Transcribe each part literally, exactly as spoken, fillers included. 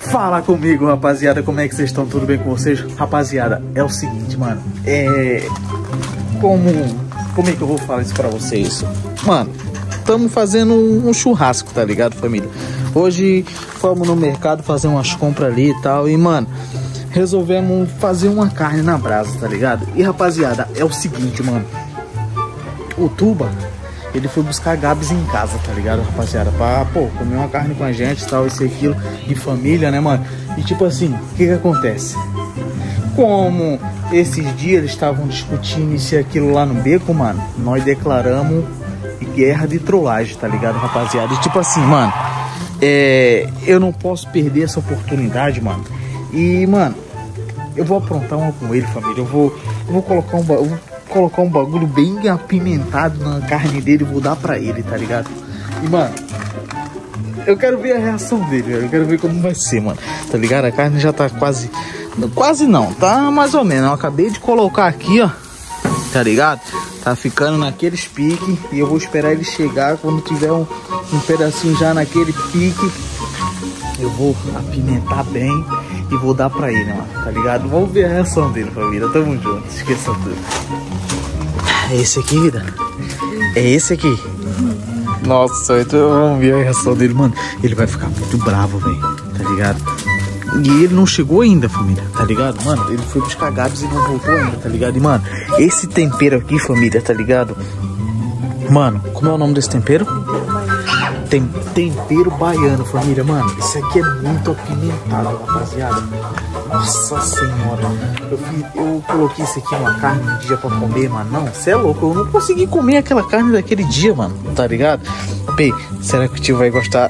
Fala comigo, rapaziada, como é que vocês estão? Tudo bem com vocês? Rapaziada, é o seguinte, mano, é... Como... Como é que eu vou falar isso pra vocês? Mano, estamos fazendo um churrasco, tá ligado, família? Hoje fomos no mercado fazer umas compras ali e tal, e, mano, resolvemos fazer uma carne na brasa, tá ligado? E, rapaziada, é o seguinte, mano, o Tuba, ele foi buscar Gabs em casa, tá ligado, rapaziada? Pra, pô, comer uma carne com a gente e tal, isso e aquilo, de família, né, mano? E tipo assim, o que que acontece? Como esses dias eles estavam discutindo isso e aquilo lá no beco, mano, nós declaramos guerra de trollagem, tá ligado, rapaziada? E tipo assim, mano, é, eu não posso perder essa oportunidade, mano. E, mano, eu vou aprontar uma com ele, família. Eu vou, eu vou colocar um... Eu vou colocar um bagulho bem apimentado na carne dele e vou dar pra ele, tá ligado? E, mano, eu quero ver a reação dele, velho. Eu quero ver como vai ser, mano. Tá ligado? A carne já tá quase... Quase não, tá mais ou menos. Eu acabei de colocar aqui, ó. Tá ligado? Tá ficando naqueles piques. E eu vou esperar ele chegar. Quando tiver um, um pedacinho já naquele pique, eu vou apimentar bem e vou dar pra ele, mano. Tá ligado? Vamos ver a reação dele, família. Tamo junto. Esqueça tudo. É esse aqui, vida? É esse aqui? Nossa, então vamos ver a reação dele, mano. Ele vai ficar muito bravo, velho. Tá ligado? E ele não chegou ainda, família. Tá ligado? Mano, ele foi buscar Gabs e não voltou ainda, tá ligado? E, mano, esse tempero aqui, família, tá ligado? Mano, como é o nome desse tempero? Tem tempero baiano, família. Mano, esse aqui é muito apimentado, rapaziada. Nossa senhora, eu, fiz, eu coloquei isso aqui numa carne um dia pra comer, mano. Não, você é louco, eu não consegui comer aquela carne daquele dia, mano. Tá ligado? Pê, será que o tio vai gostar?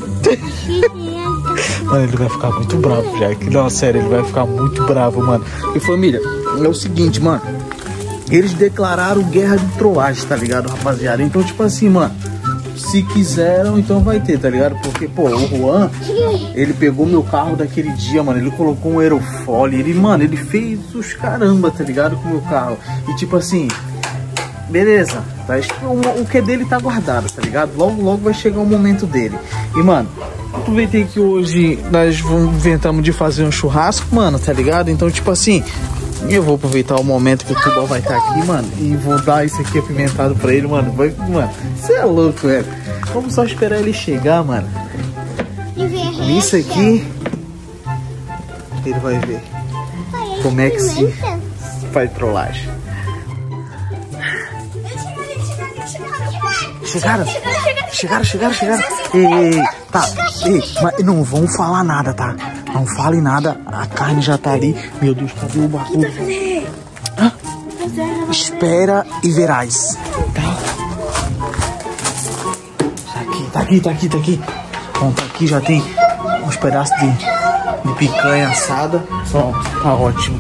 Mano, ele vai ficar muito bravo já. Não, sério, ele vai ficar muito bravo, mano. E família, é o seguinte, mano. Eles declararam guerra de trollagem, tá ligado, rapaziada? Então, tipo assim, mano, se quiseram, então vai ter, tá ligado? Porque, pô, o Juan, ele pegou meu carro daquele dia, mano. Ele colocou um aerofólio. Ele, mano, ele fez os caramba, tá ligado? Com o meu carro. E tipo assim, beleza, tá? O, o que é dele tá guardado, tá ligado? Logo, logo vai chegar o momento dele. E, mano, aproveitei que hoje nós inventamos de fazer um churrasco, mano, tá ligado? Então, tipo assim, eu vou aproveitar o momento que o Tuba vai estar aqui, mano, e vou dar isso aqui apimentado pra ele, mano. Vai, mano, você é louco, velho. Vamos só esperar ele chegar, mano. Isso aqui, ele vai ver como é que se faz trollagem. Chegaram? Chegaram, chegaram, chegaram. Ei, tá, ei, mas não vão falar nada, tá? Não falem nada, a carne já tá ali. Meu Deus, cadê o bagulho? Hã? Espera e verás. Tá? Tá aqui, tá aqui, tá aqui, tá aqui. Bom, tá aqui, já tem uns pedaços de, de picanha assada. Ó, tá ótimo.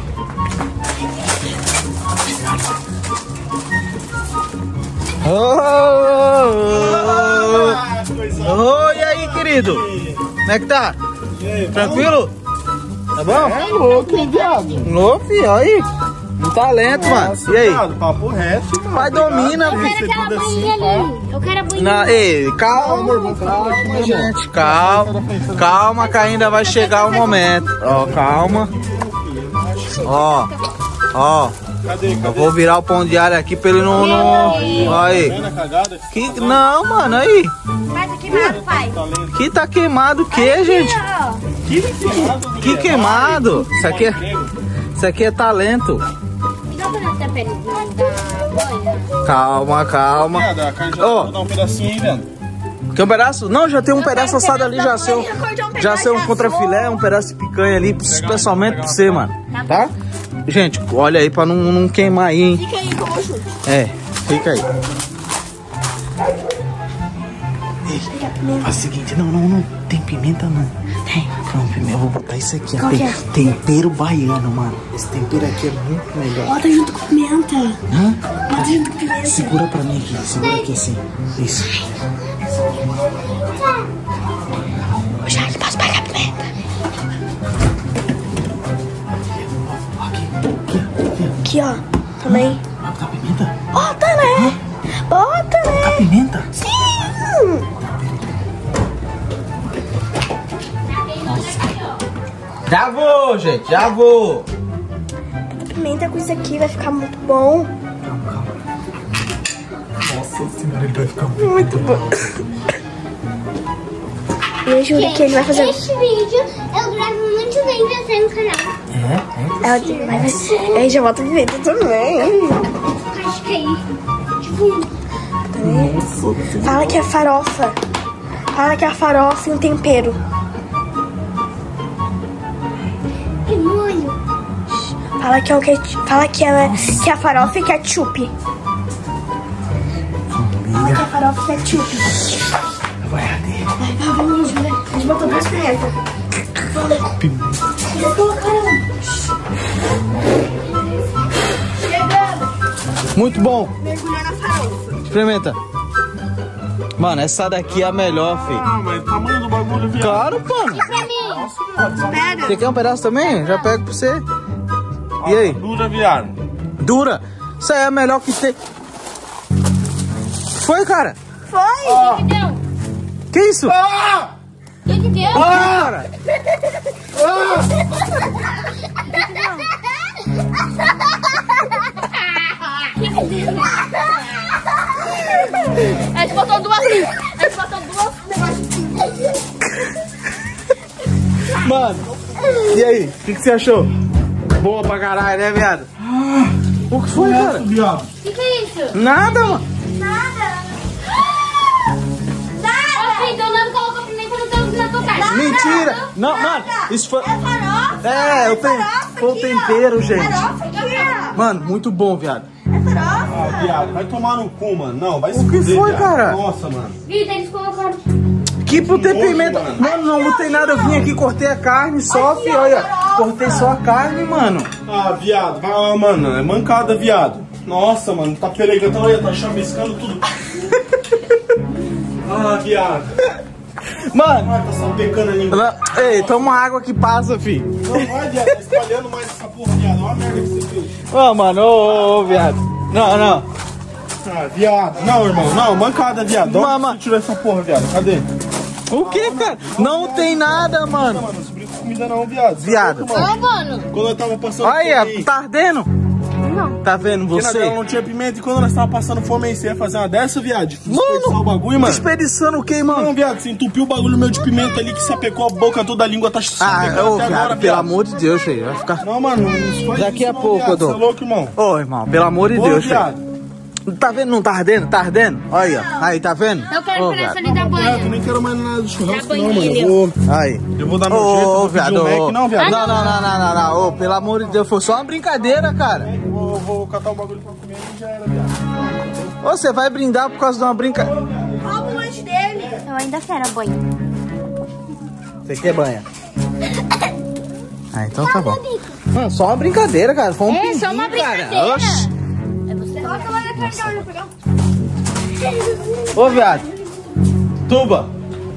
Oh, oh, oh, e aí, querido? Como é que tá? Tranquilo? Tá bom? É louco, hein, viado? Louco, filho, aí. Um talento, mano. E aí? Viado, papo reto, mano. Pai domina, Eu quero aquela boinha ali. Eu quero a boinha. Ei, calma, calma, gente. Calma, calma que ainda vai chegar o momento. Ó, calma. Ó, ó. Cadê, cadê? Eu vou virar o pão de alho aqui pra ele não... não... Aí. Que... Não, mano, aí. Faz aqui queimado, pai. Que tá queimado o que, gente? Que queimado? Que queimado? Isso aqui é... Isso aqui é talento. Não vou dar pele da boia. Calma, calma. A carne já Ó. vou dar um pedacinho aí, velho. Quer um pedaço? Não, já tem um pedaço assado ali, já seu. Já seu um contrafilé, um pedaço de picanha ali, especialmente pra você, mano. Tá? Gente, olha aí pra não, não queimar aí, hein? Fica aí com o chute. É, fica aí. Ei, faz o seguinte, não, não, não tem pimenta não. Tem, não, pimenta, eu vou botar isso aqui, ó. Tem é? Tempero baiano, mano. Esse tempero aqui é muito melhor. Bota junto com pimenta. Hã? Bota junto com pimenta. Segura pra mim aqui, segura aqui assim. Isso. Ô, Charlie, posso pegar a pimenta? Aqui, ó. Também. Vai botar pimenta? Bota, né? Bota, né? Botar pimenta? Sim. Nossa. Já vou, gente, já vou. Pimenta com isso aqui vai ficar muito bom. Calma, calma. Nossa senhora, ele vai ficar muito, muito bom. E eu juro que ele vai fazer... Este vídeo eu gravo muito bem pra você no canal. É? Ela tem, vai fazer... Aí já bota pimenta também. Acho que aí. Nossa. Fala que é farofa. Fala que é a farofa e um tempero. Que molho. Fala que é o ketchup. Fala que é, que é a farofa e ketchup. Fala que é a farofa e ketchup. Vai arder. Vai, vamos, Júlia. A gente botou duas pimentas. Pimenta. Eu colocando. Chegando. Muito bom. Mergulhou na farofa. Experimenta. Mano, essa daqui é a melhor, filho. Ah, mas o tamanho do bagulho, viado. Claro, mano. Pra mim. Pega. Você quer um pedaço também? Já pego pra você. E aí? Dura, viado. Dura. Isso aí é a melhor que tem. Foi, cara? Foi. O que que deu? Que isso? Ah! O que que deu? Ah, cara. A gente botou duas. A gente botou duas negócios. Mano, e aí? O que, que você achou? Boa pra caralho, né, viado? O que foi, cara? Viado. O que que é isso? Nada, mano. Nada. Nada. Ô, então não colocou pimenta no teu, na tua carne. Mentira. Não, mano, isso foi... É farofa. É, eu tenho... Foi o aqui, tempero, ó. gente. Farofa aqui, ó. Mano, muito bom, viado. É farofa. Ah, viado, vai tomar no cu, mano. Não, vai se O que fuder, foi, viado. cara? Nossa, mano. Vitor, eles colocaram. Que botei nojo, pimenta. mano. Mano, não botei nada. Eu vim aqui, cortei a carne só, Aqui, filho. ó, Olha, farofa. cortei só a carne, mano. Ah, viado, vai lá, mano. É mancada, viado. Nossa, mano, tá peregando, olha, tá chamuscando tudo. Ah, viado. Mano, Ah, tá salpecando a língua. não- ei, toma água que passa, filho. Não vai, viado, tá espalhando mais essa porra, viado. Olha a merda que você fez. Ô, mano, ô, ô, ô, viado. Não, não. Ah, viado. Não, irmão, não, mancada, viado. Onde Mama. você tirou essa porra, viado? Cadê? O que, cara? Não tem nada, mano. Mano, não se brinca com comida não, viado. Você Viado. tá louco, mano? Ô, mano. Quando eu tava passando Olha, fome aí, tá ardendo? Não. Tá vendo porque na dela você? não tinha pimenta e quando nós tava passando fome aí, você ia fazer uma dessa, viado? Desperdiçar o bagulho, mano. Desperdiçando o que, Não, mano? viado, você entupiu o bagulho meu de pimenta ali que sapecou a boca toda, a língua tá Ah, sapecando ô, até viado, agora, pelo viado. amor de Deus, filho. Vai ficar... Não, mano, não faz Daqui isso a não, pouco viado. eu dou. Você é louco, irmão? Ô, irmão, pelo amor de Ô, Deus, filho. viado. Tá vendo? Não tá ardendo? Tá ardendo? Olha aí, aí, tá vendo? Eu quero Ô, ir nessa viado. ali da Viado, eu banha. nem quero mais nada de churrasco, Da não, mano. banheira. Eu vou, Aí. eu vou dar Ô, meu jeito, eu ô, vou pedir viado, um Mac. ô. Não, viado. Não, não, não, não, não, não. Ô, pelo amor de Deus, foi só uma brincadeira, cara. Eu vou, eu vou catar o bagulho pra comer e já era, viado. Ô, você vai brindar por causa de uma brincadeira. Rouba o lanche dele. Eu ainda quero a banha. Você quer banha? Ah, então tá bom. Mano, só uma brincadeira, cara. Foi um É, pinguim, só uma cara. brincadeira. Oxi. É você. Coloca lá na carne, olha, pegar. Ô, viado. Tuba.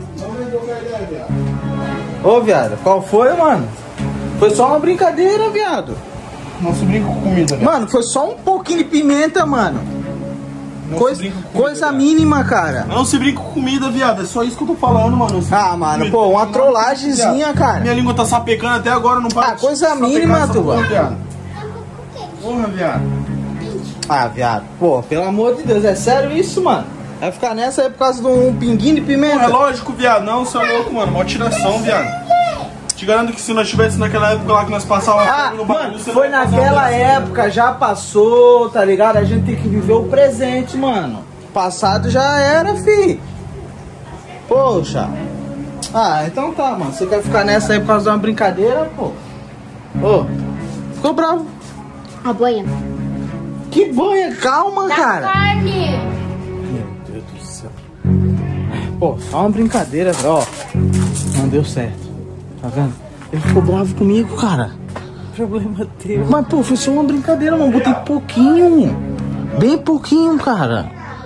Ô, viado. Qual foi, mano? Foi só uma brincadeira, viado. Não se brinca com comida, viado. Mano, foi só um pouquinho de pimenta, mano. Não Coisa, se brinca com comida, coisa viado. mínima, cara. Não se brinca com comida, viado. É só isso que eu tô falando, mano. Não se Ah, brinca com mano, comida. pô, uma Não, trollagemzinha, viado. cara. Minha língua tá sapecando até agora, não para Ah, de coisa sapecar mínima, essa Tuba. porra, viado. Porra, viado. Ah, viado. Pô, pelo amor de Deus, é sério isso, mano? Vai ficar nessa aí por causa de um pinguinho de Porra, é pimenta? lógico, viado. Não, você é louco, mano. Mó tiração, viado. Te garanto que se nós tivesse naquela época lá que nós passávamos Ah, fome no bagulho, mano, você foi não ia fazer uma naquela dessa. época, já passou, tá ligado? A gente tem que viver o presente, mano. Passado já era, fi. Poxa. Ah, então tá, mano. Você quer ficar nessa aí por causa de uma brincadeira, pô? Ô, ficou bravo. A banha. Que banha, calma, Da cara. carne. Meu Deus do céu. Pô, só uma brincadeira, ó. Não deu certo. Tá vendo? Ele ficou bravo comigo, cara. Problema teu. Mas, pô, foi só uma brincadeira, mano. Botei pouquinho. Bem pouquinho, cara.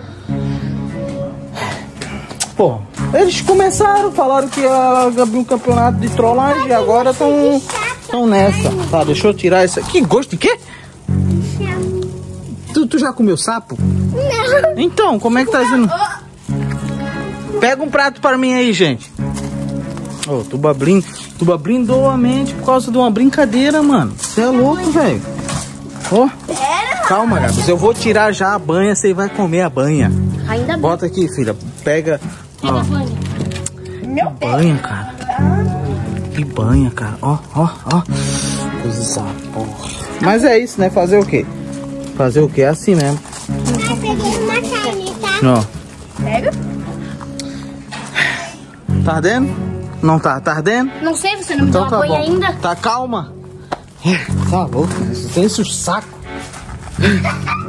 Pô, eles começaram, falaram que ia abrir um campeonato de trollagem e agora estão tão nessa. Tá, deixa eu tirar isso aqui. Que gosto de quê? Tu, tu já comeu sapo? Não. Então, como é que tá dizendo? Pega um prato para mim aí, gente. Ô, Tuba brinca. Tu brindou a mente por causa de uma brincadeira, mano. Você é louco, velho. Ó. Calma, Gabs. Eu vou tirar já a banha, você vai comer a banha. Ainda bem. Bota aqui, filha. Pega. Pega a banha. Meu Banha, cara. Que banha, cara. Ó, ó, ó. Coisa porra. Mas é isso, né? Fazer o quê? Fazer o quê? É assim mesmo. Ah, peguei uma caneta. Ó. Pega. Tá ardendo? Não tá? Tá ardendo? Não sei, você não me Então deu tá a banha bom. ainda. Tá calma? Tá louco? Isso tem esse saco.